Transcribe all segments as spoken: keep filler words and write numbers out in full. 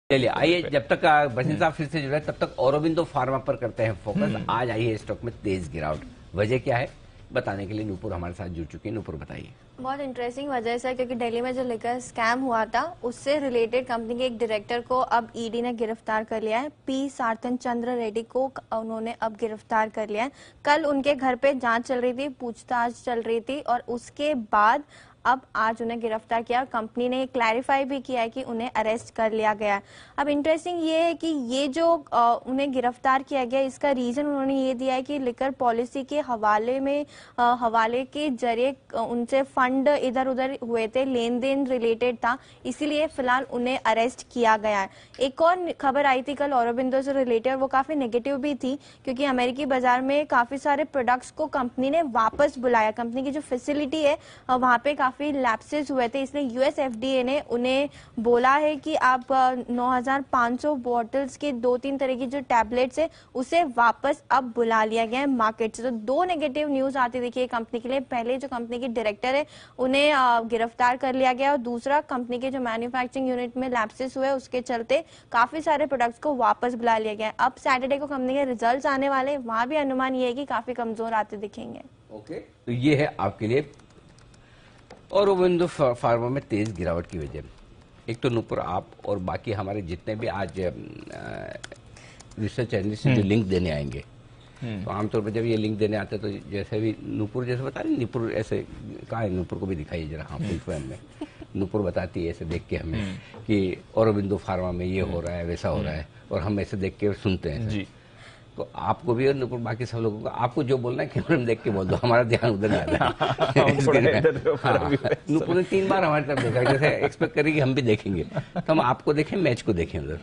चलिए आइए, जब तक भसीन साहब फिर से जुड़े तब तक औरोबिंदो फार्मा पर करते हैं फोकस। आज आई है स्टॉक में तेज गिरावट, वजह क्या है बताने के लिए नूपुर हमारे साथ जुड़ चुकी है। नूपुर बताइए। बहुत इंटरेस्टिंग वजह से, क्योंकि दिल्ली में जो लिकर स्कैम हुआ था उससे रिलेटेड कंपनी के एक डायरेक्टर को अब ईडी ने गिरफ्तार कर लिया है। पी सार्थन चंद्र रेड्डी को उन्होंने अब गिरफ्तार कर लिया है। कल उनके घर पे जांच चल रही थी, पूछताछ चल रही थी और उसके बाद अब आज उन्हें गिरफ्तार किया। कंपनी ने क्लैरिफाई भी किया है कि उन्हें अरेस्ट कर लिया गया है। अब इंटरेस्टिंग ये है कि ये जो आ, उन्हें गिरफ्तार किया गया, इसका रीजन उन्होंने ये दिया है कि लिकर पॉलिसी के हवाले में आ, हवाले के जरिए उनसे फंड इधर उधर हुए थे, लेन देन रिलेटेड था, इसीलिए फिलहाल उन्हें अरेस्ट किया गया है। एक और खबर आई थी कल औरोबिंदो से रिलेटेड, वो काफी नेगेटिव भी थी, क्योंकि अमेरिकी बाजार में काफी सारे प्रोडक्ट्स को कंपनी ने वापस बुलाया। कंपनी की जो फैसिलिटी है वहां पे काफी लैप्सेस हुए थे, इसलिए यूएस एफडीए ने उन्हें बोला है कि आप नौ हज़ार पाँच सौ बॉटल्स के दो तीन तरह की जो टैबलेट्स है उसे वापस अब बुला लिया गया है मार्केट से। तो दो नेगेटिव न्यूज आती देखिए कंपनी के लिए। पहले जो कंपनी के डायरेक्टर है उन्हें गिरफ्तार कर लिया गया और दूसरा कंपनी के जो मैन्युफैक्चरिंग यूनिट में लैप्सेस हुए उसके चलते काफी सारे प्रोडक्ट्स को वापस बुला लिया गया है। अब सैटरडे को कंपनी के रिजल्ट आने वाले, वहां भी अनुमान ये है कि काफी कमजोर आते दिखेंगे। ओके, तो ये है आपके लिए औरोबिंदो फार्मा में तेज गिरावट की वजह। एक तो नूपुर आप और बाकी हमारे जितने भी आज रिसर्च एनालिस्ट जो लिंक देने आएंगे, तो आमतौर पर जब ये लिंक देने आते हैं तो जैसे भी नूपुर जैसे बता रही, नूपुर ऐसे कहा है, नूपुर को भी दिखाइए जरा। हाँ, फुल फ्रेम में नूपुर बताती है ऐसे देख के हमें कि औरोबिंदो फार्मा में ये हो रहा है, वैसा हो रहा है, और हम ऐसे देख के सुनते हैं जी। तो आपको भी और नूपुर बाकी सब लोगों को आपको जो बोलना है कैमरे में देख के बोल दो, हमारा ध्यान उधर नहीं आता है। नूपुर ने तीन बार हमारी तरफ देखा, जैसे एक्सपेक्ट करें कि हम भी देखेंगे, तो हम आपको देखें, मैच को देखें उधर।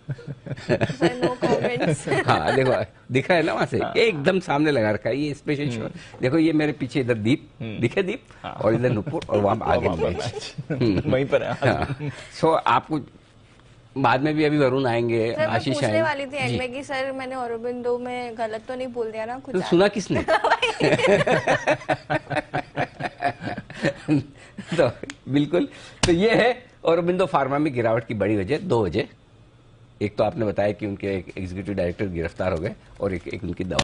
हाँ देखो, दिखा है ना वहां से, एकदम सामने लगा रखा है ये स्पेशल शो। देखो ये मेरे पीछे इधर दीप दिखे, दीप और इधर नूपुर, और वहां आगे मैच वहीं पर है। सो आपको बाद में भी अभी वरुण आएंगे, आशीष आएंगे। पूछने वाली थी एंड में कि सर मैंने औरोबिंदो में गलत तो नहीं बोल दिया ना कुछ? तो सुना किसने? तो बिल्कुल, तो ये है औरोबिंदो फार्मा में गिरावट की बड़ी वजह। दो वजह, एक तो आपने बताया कि उनके एक एग्जीक्यूटिव डायरेक्टर गिरफ्तार हो गए और एक, एक उनकी दवा